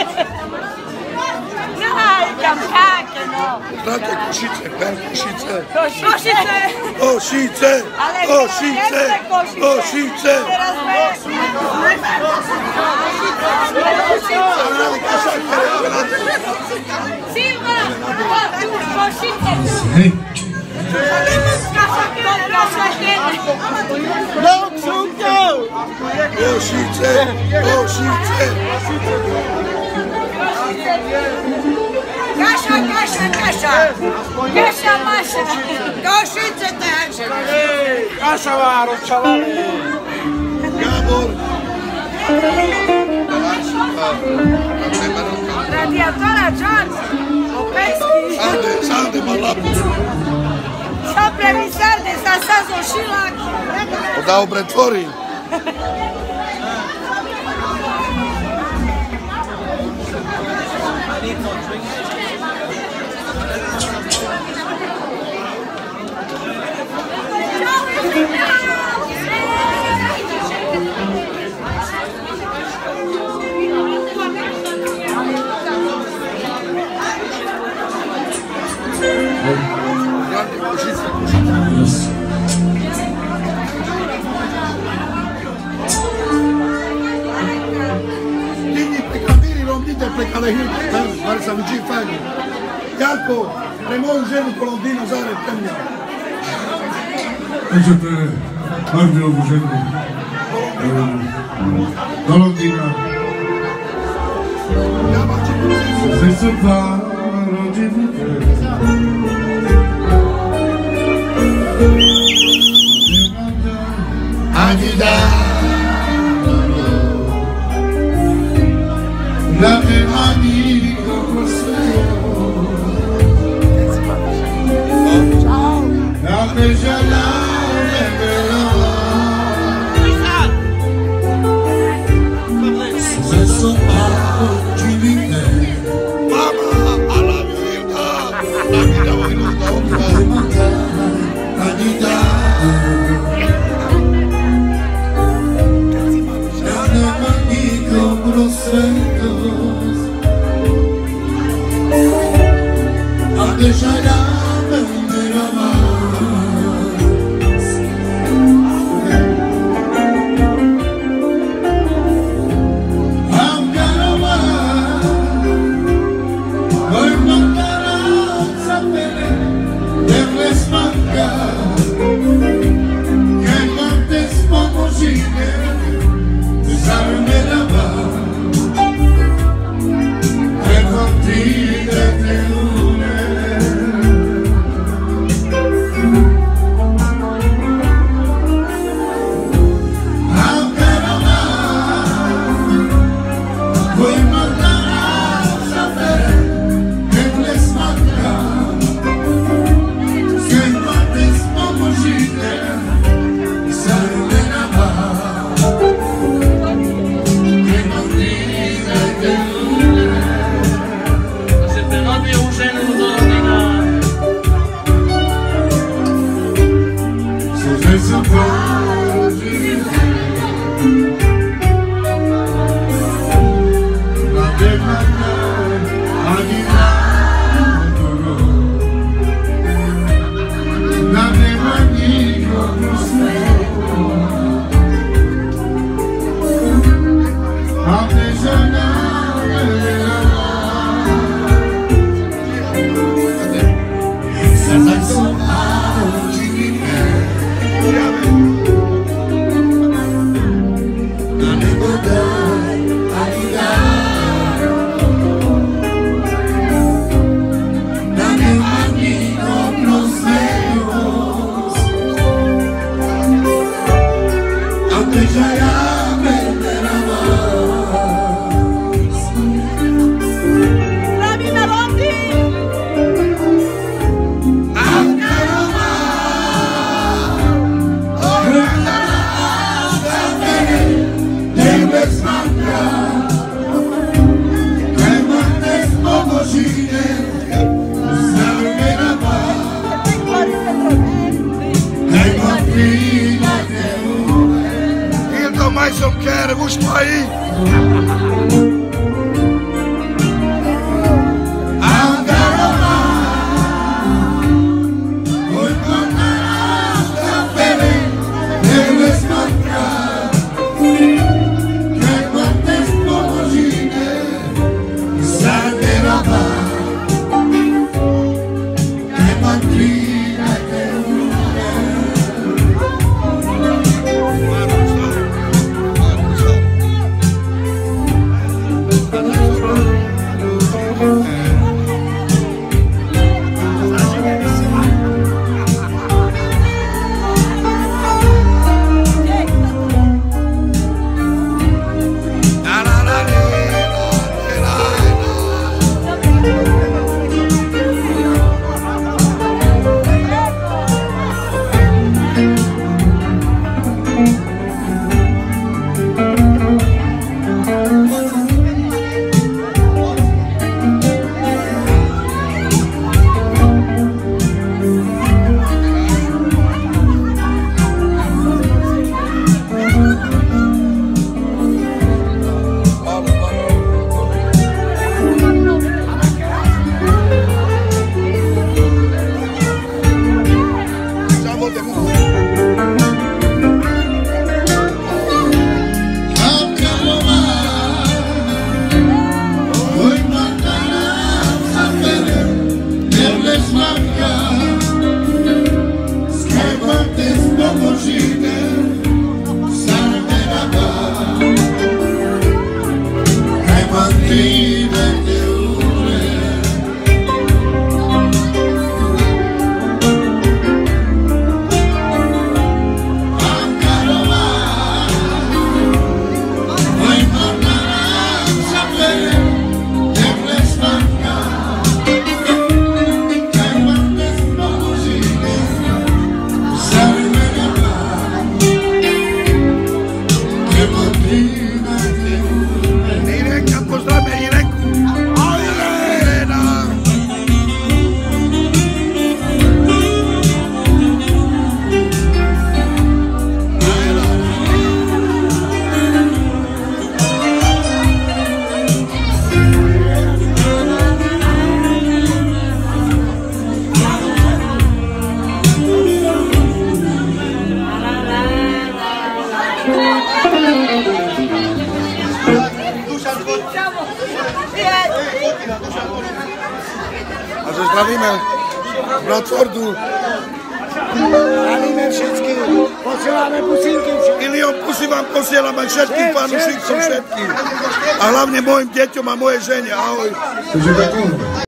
Cam takie, no. Znate Košice, Košice. Košice. Košice. Košice. Košice. Silva, Košice. No, Krzunko. Košice. Košice. Kasia, Kasia, Kasia! Kasia, Masia! Košice, takže! Kasia má rozčalali! Gábor! Radiatora, Jones! Opesky! Sande, malapu! Sopre Visarde, sa sazo šilak! Da obretvori! Verso vicino Fagli. Jaco, Remon Geno Colombino Zare Temia. Este Angelo Geno Colombina. Se separo di te. Agida. La mani Mais eu quero, vos aí. A že zdravíme z Bradfordu. Zdravíme všetkých, posielame pusinky. Milión pusy vám posielam aj všetkým fanúšikom všetkým. A hlavne mojim deťom a mojej žene. Ahoj. Takže takové.